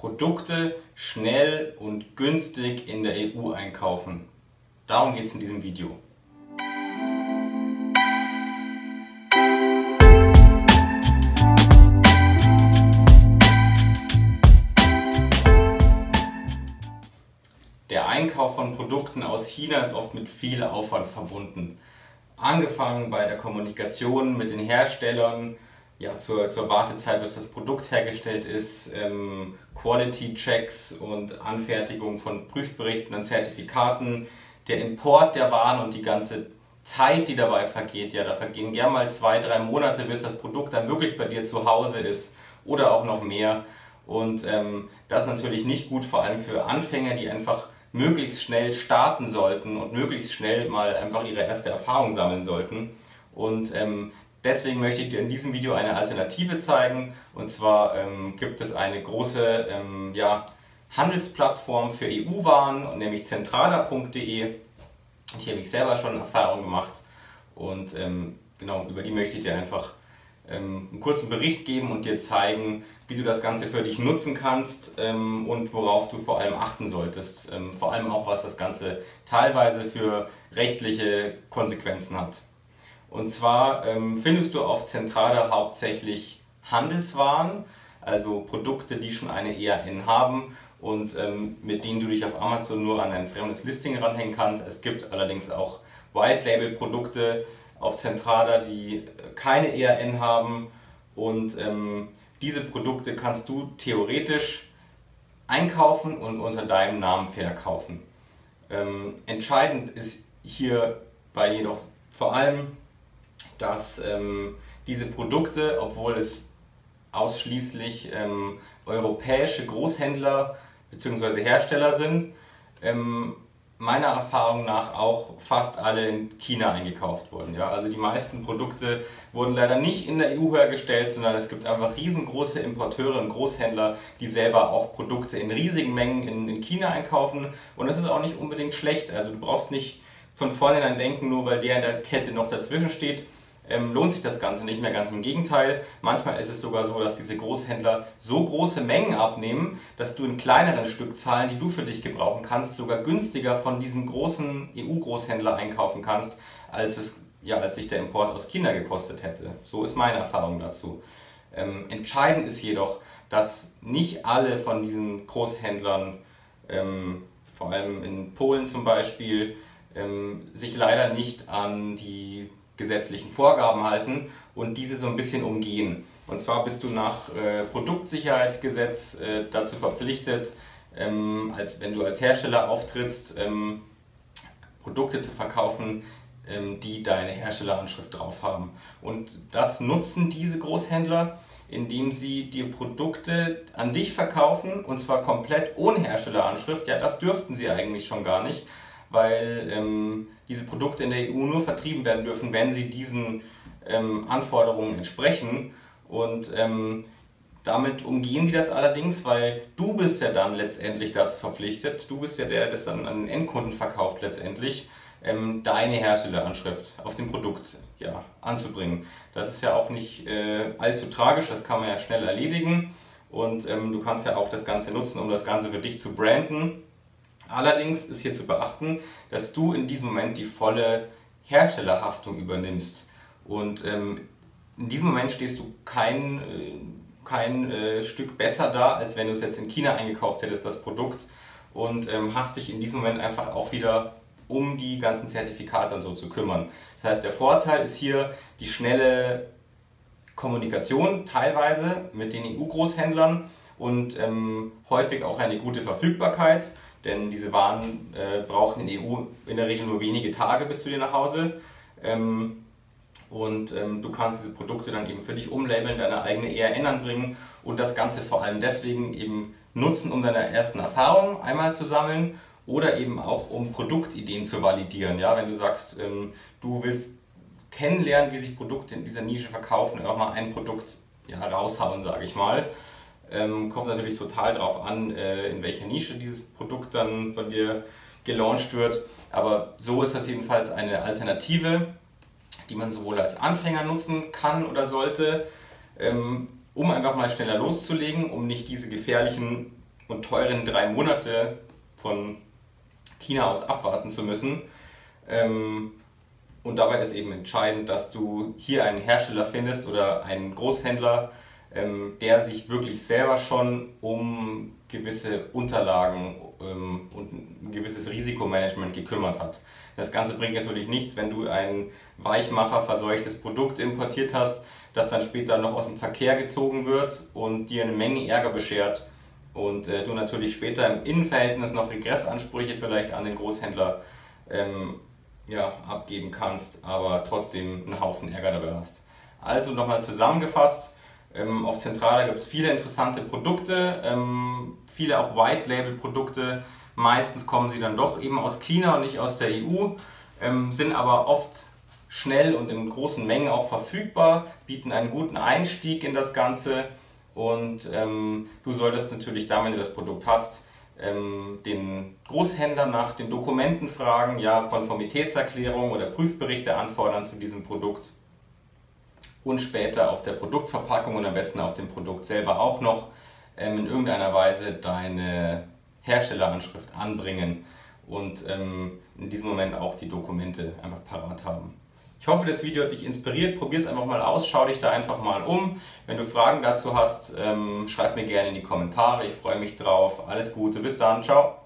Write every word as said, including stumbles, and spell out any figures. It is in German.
Produkte schnell und günstig in der E U einkaufen. Darum geht es in diesem Video. Der Einkauf von Produkten aus China ist oft mit viel Aufwand verbunden. Angefangen bei der Kommunikation mit den Herstellern, ja, zur, zur Wartezeit, bis das Produkt hergestellt ist, ähm, Quality-Checks und Anfertigung von Prüfberichten und Zertifikaten, der Import der Waren und die ganze Zeit, die dabei vergeht. Ja, da vergehen gerne mal zwei, drei Monate, bis das Produkt dann wirklich bei dir zu Hause ist oder auch noch mehr. Und ähm, das ist natürlich nicht gut, vor allem für Anfänger, die einfach möglichst schnell starten sollten und möglichst schnell mal einfach ihre erste Erfahrung sammeln sollten. Und ähm, deswegen möchte ich dir in diesem Video eine Alternative zeigen. Und zwar ähm, gibt es eine große ähm, ja, Handelsplattform für E U-Waren, nämlich zentrada punkt de. Hier habe ich selber schon Erfahrung gemacht und ähm, genau, über die möchte ich dir einfach ähm, einen kurzen Bericht geben und dir zeigen, wie du das Ganze für dich nutzen kannst ähm, und worauf du vor allem achten solltest. Ähm, vor allem auch, was das Ganze teilweise für rechtliche Konsequenzen hat. Und zwar ähm, findest du auf Zentrada hauptsächlich Handelswaren, also Produkte, die schon eine E A N haben und ähm, mit denen du dich auf Amazon nur an ein fremdes Listing ranhängen kannst. Es gibt allerdings auch White-Label-Produkte auf Zentrada, die keine E A N haben, und ähm, diese Produkte kannst du theoretisch einkaufen und unter deinem Namen verkaufen. Ähm, entscheidend ist hierbei jedoch vor allem, dass ähm, diese Produkte, obwohl es ausschließlich ähm, europäische Großhändler bzw. Hersteller sind, ähm, meiner Erfahrung nach auch fast alle in China eingekauft wurden. Ja? Also die meisten Produkte wurden leider nicht in der E U hergestellt, sondern es gibt einfach riesengroße Importeure und Großhändler, die selber auch Produkte in riesigen Mengen in, in China einkaufen. Und das ist auch nicht unbedingt schlecht. Also du brauchst nicht von vornherein denken, nur weil der in der Kette noch dazwischen steht, ähm, lohnt sich das Ganze nicht mehr. Ganz im Gegenteil. Manchmal ist es sogar so, dass diese Großhändler so große Mengen abnehmen, dass du in kleineren Stückzahlen, die du für dich gebrauchen kannst, sogar günstiger von diesem großen E U-Großhändler einkaufen kannst, als es ja, als sich der Import aus China gekostet hätte. So ist meine Erfahrung dazu. Ähm, entscheidend ist jedoch, dass nicht alle von diesen Großhändlern, ähm, vor allem in Polen zum Beispiel, ähm, sich leider nicht an die gesetzlichen Vorgaben halten und diese so ein bisschen umgehen. Und zwar bist du nach äh, Produktsicherheitsgesetz äh, dazu verpflichtet, ähm, als, wenn du als Hersteller auftrittst, ähm, Produkte zu verkaufen, ähm, die deine Herstelleranschrift drauf haben. Und das nutzen diese Großhändler, indem sie dir Produkte an dich verkaufen, und zwar komplett ohne Herstelleranschrift. Ja, das dürften sie eigentlich schon gar nicht, weil ähm, diese Produkte in der E U nur vertrieben werden dürfen, wenn sie diesen ähm, Anforderungen entsprechen. Und ähm, damit umgehen die das allerdings, weil du bist ja dann letztendlich dazu verpflichtet, du bist ja der, der das dann an den Endkunden verkauft letztendlich, ähm, deine Herstelleranschrift auf dem Produkt ja, anzubringen. Das ist ja auch nicht äh, allzu tragisch, das kann man ja schnell erledigen, und ähm, du kannst ja auch das Ganze nutzen, um das Ganze für dich zu branden. Allerdings ist hier zu beachten, dass du in diesem Moment die volle Herstellerhaftung übernimmst. Und ähm, in diesem Moment stehst du kein, äh, kein äh, Stück besser da, als wenn du es jetzt in China eingekauft hättest, das Produkt, und ähm, hast dich in diesem Moment einfach auch wieder um die ganzen Zertifikate und so zu kümmern. Das heißt, der Vorteil ist hier die schnelle Kommunikation teilweise mit den E U-Großhändlern und ähm, häufig auch eine gute Verfügbarkeit. Denn diese Waren äh, brauchen in der E U in der Regel nur wenige Tage bis zu dir nach Hause. Ähm, und ähm, du kannst diese Produkte dann eben für dich umlabeln, deine eigene E A N anbringen und das Ganze vor allem deswegen eben nutzen, um deine ersten Erfahrungen einmal zu sammeln oder eben auch um Produktideen zu validieren. Ja? Wenn du sagst, ähm, du willst kennenlernen, wie sich Produkte in dieser Nische verkaufen, auch mal ein Produkt ja, raushauen, sage ich mal. Ähm, kommt natürlich total darauf an, äh, in welcher Nische dieses Produkt dann von dir gelauncht wird. Aber so ist das jedenfalls eine Alternative, die man sowohl als Anfänger nutzen kann oder sollte, ähm, um einfach mal schneller loszulegen, um nicht diese gefährlichen und teuren drei Monate von China aus abwarten zu müssen. Ähm, und dabei ist eben entscheidend, dass du hier einen Hersteller findest oder einen Großhändler, ähm, der sich wirklich selber schon um gewisse Unterlagen ähm, und ein gewisses Risikomanagement gekümmert hat. Das Ganze bringt natürlich nichts, wenn du ein Weichmacher verseuchtes Produkt importiert hast, das dann später noch aus dem Verkehr gezogen wird und dir eine Menge Ärger beschert und äh, du natürlich später im Innenverhältnis noch Regressansprüche vielleicht an den Großhändler ähm, ja, abgeben kannst, aber trotzdem einen Haufen Ärger dabei hast. Also nochmal zusammengefasst, ähm, auf Zentrala gibt es viele interessante Produkte, ähm, viele auch White-Label-Produkte. Meistens kommen sie dann doch eben aus China und nicht aus der E U, ähm, sind aber oft schnell und in großen Mengen auch verfügbar, bieten einen guten Einstieg in das Ganze und ähm, du solltest natürlich dann, wenn du das Produkt hast, ähm, den Großhändler nach den Dokumenten fragen, ja, Konformitätserklärung oder Prüfberichte anfordern zu diesem Produkt und später auf der Produktverpackung und am besten auf dem Produkt selber auch noch ähm, in irgendeiner Weise deine Herstelleranschrift anbringen und ähm, in diesem Moment auch die Dokumente einfach parat haben. Ich hoffe, das Video hat dich inspiriert. Probier es einfach mal aus, schau dich da einfach mal um. Wenn du Fragen dazu hast, ähm, schreib mir gerne in die Kommentare. Ich freue mich drauf. Alles Gute, bis dann, ciao.